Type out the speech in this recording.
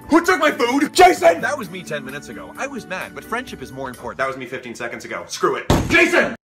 Who took my food? Jason! That was me 10 minutes ago. I was mad, but friendship is more important. That was me 15 seconds ago. Screw it. Jason!